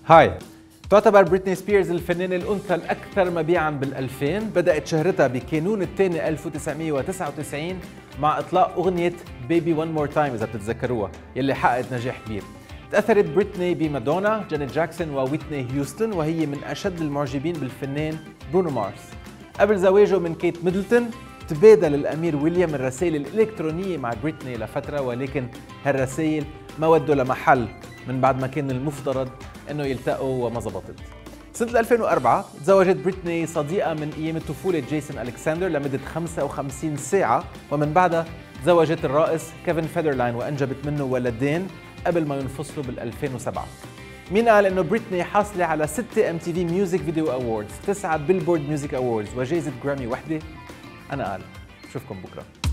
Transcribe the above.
هاي. تعتبر بريتني سبيرز الفنانة الأنثى الأكثر مبيعاً بال2000. بدأت شهرتها بكانون الثاني 1999 مع إطلاق أغنية Baby One More Time إذا بتتذكروها يلي حققت نجاح كبير. تأثرت بريتني بمادونا، جانيت جاكسون وويتني هيوستن، وهي من أشد المعجبين بالفنان برونو مارس. قبل زواجه من كيت ميدلتون تبادل الأمير ويليام الرسائل الإلكترونية مع بريتني لفترة، ولكن هالرسائل ما ودوا لمحل من بعد ما كان المفترض انه يلتقوا وما زبطت. سنة 2004 تزوجت بريتني صديقة من ايام الطفولة جيسون ألكساندر لمدة 55 ساعة، ومن بعدها تزوجت الرائص كيفن فيدرلاين وانجبت منه ولدين قبل ما ينفصلوا بال2007. مين قال انه بريتني حاصلة على 6 MTV ميوزك فيديو أووردز، 9 بيلبورد ميوزك أووردز وجائزة جرامي وحدة؟ أنا قال. بشوفكم بكرة.